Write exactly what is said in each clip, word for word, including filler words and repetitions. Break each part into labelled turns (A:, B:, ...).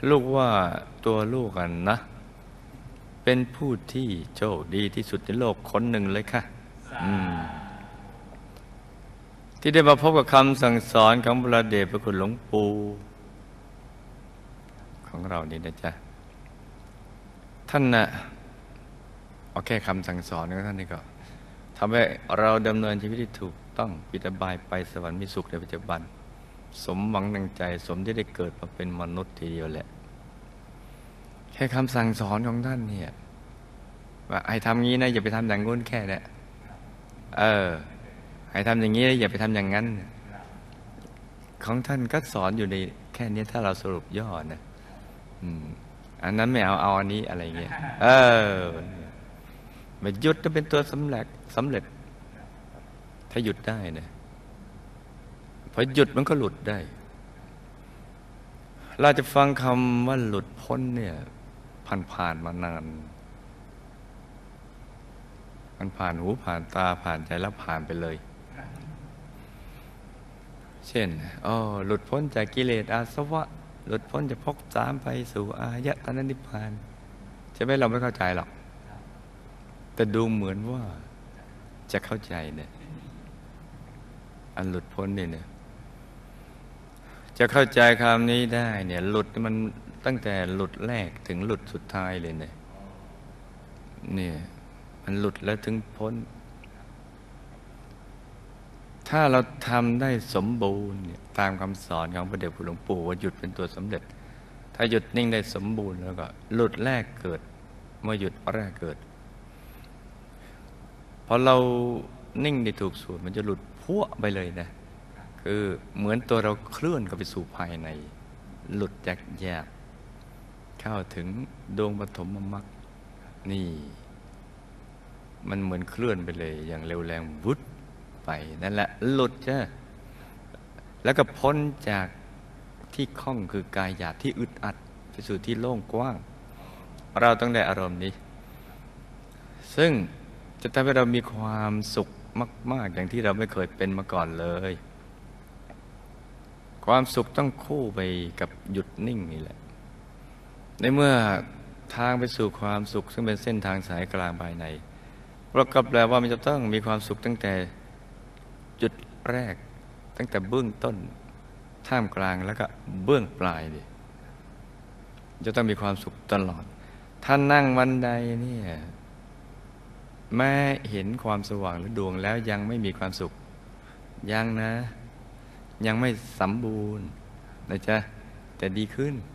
A: ลูกว่าตัวลูกกันนะเป็นผู้ที่โชคดีที่สุดในโลกคนหนึ่งเลยค่ะอืมที่ได้มาพบกับคำสั่งสอนของพระเดชพระคุณหลวงปู่ของเรานี่นะจ๊ะท่านน่ะเอาแค่คำสั่งสอนของท่านนี่ก็ทำให้เราดำเนินชีวิตที่ถูกต้องปิตบายไปสวรรค์มีสุขในปัจจุบันสมหวังดังใจสมที่ได้เกิดมาเป็นมนุษย์ทีเดียวแหละแค่คำสั่งสอนของท่านเนี่ยว่าให้ทำงี้นะอย่าไปทำอย่างงู้นแค่นี้เออให้ทำอย่างนี้อย่าไปทำอย่างนั้นของท่านก็สอนอยู่ในแค่นี้ถ้าเราสรุปย่อนะอืมอันนั้นไม่เอาเอาอันนี้อะไรเงี้ยเออมาหยุดจะเป็นตัวสำเร็จสำเร็จถ้าหยุดได้นะพอหยุดมันก็หลุดได้เราจะฟังคำว่าหลุดพ้นเนี่ยผ่านผ่านมานานมันผ่านหูผ่านตาผ่านใจแล้วผ่านไปเลยเช่นอ๋อหลุดพ้นจากกิเลสอาสวะหลุดพ้นจากภพสามไปสู่อายตนะนิพพานใช่ไหมเราไม่เข้าใจหรอกแต่ดูเหมือนว่าจะเข้าใจเนี่ยอันหลุดพ้นเนี่ย จะเข้าใจคำนี้ได้เนี่ยหลุดมันตั้งแต่หลุดแรกถึงหลุดสุดท้ายเลยเนี่ยเนี่ยมันหลุดแล้วถึงพ้นถ้าเราทำได้สมบูรณ์เนี่ยตามคำสอนของพระเดชพระคุณหลวงปู่ว่าหยุดเป็นตัวสำเร็จถ้าหยุดนิ่งได้สมบูรณ์แล้วก็หลุดแรกเกิดเมื่อหยุดแรกเกิดพอเรานิ่งได้ถูกสูตรมันจะหลุดพั่วไปเลยนะคือเหมือนตัวเราเคลื่อนเข้าไปสู่ภายในหลุดจากหยาบเข้าถึงดวงปฐมมรรคนี่มันเหมือนเคลื่อนไปเลยอย่างเร็วแรงวุดไปนั่นแหละหลุดจ้ะแล้วก็พ้นจากที่คล่องคือกายหยาบที่อึดอัดไปสู่ที่โล่งกว้างเราต้องได้อารมณ์นี้ซึ่งจะทำให้เรามีความสุขมากๆอย่างที่เราไม่เคยเป็นมาก่อนเลยความสุขต้องคู่ไปกับหยุดนิ่งนี่แหละในเมื่อทางไปสู่ความสุขซึ่งเป็นเส้นทางสายกลางภายในประกอบแปลว่ามันจะต้องมีความสุขตั้งแต่จุดแรกตั้งแต่เบื้องต้นท่ามกลางแล้วก็เบื้องปลายดิจะต้องมีความสุขตลอดถ้านั่งวันใดเนี่ยแม้เห็นความสว่างหรือดวงแล้วยังไม่มีความสุขยังนะยังไม่สมบูรณ์นะจ๊ะแต่ดีขึ้น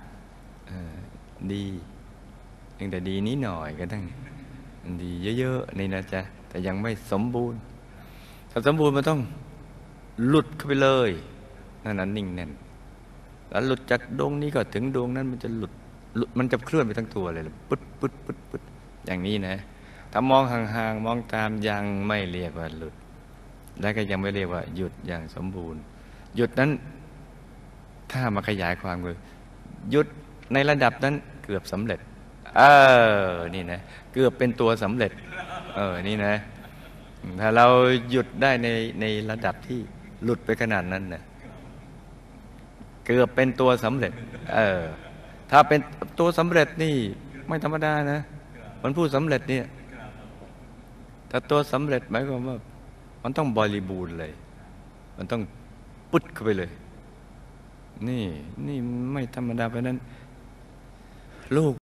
A: ดียังแต่ดีนิดหน่อยก็ต้องดีเยอะๆนี่นะจ๊ะแต่ยังไม่สมบูรณ์ถ้าสมบูรณ์มันต้องหลุดเข้าไปเลยนั่นน่ะนิ่งแน่นแล้วหลุดจากดวงนี้ก็ถึงดวงนั้นมันจะหลุดหลุดมันจะเคลื่อนไปทั้งตัวเลยปึ๊ดปึ๊ดปึ๊ดปึ๊ดอย่างนี้นะถ้ามองห่างๆมองตามยังไม่เรียกว่าหลุดและก็ยังไม่เรียกว่าหยุดอย่างสมบูรณ์หยุดนั้นถ้ามาขยายความคือหยุดในระดับนั้นเกือบสำเร็จเออนี่นะเกือบเป็นตัวสำเร็จเออนี่นะถ้าเราหยุดได้ในในระดับที่หลุดไปขนาดนั้นนะเกือบเป็นตัวสำเร็จเออถ้าเป็นตัวสำเร็จนี่ไม่ธรรมดานะมันพูดสำเร็จเนี่ยถ้าตัวสำเร็จหมายความว่ามันต้องบริบูรณ์เลยมันต้องปุ๊ดเข้าไปเลยนี่นี่ไม่ธรรมดาเพราะนั้นลูก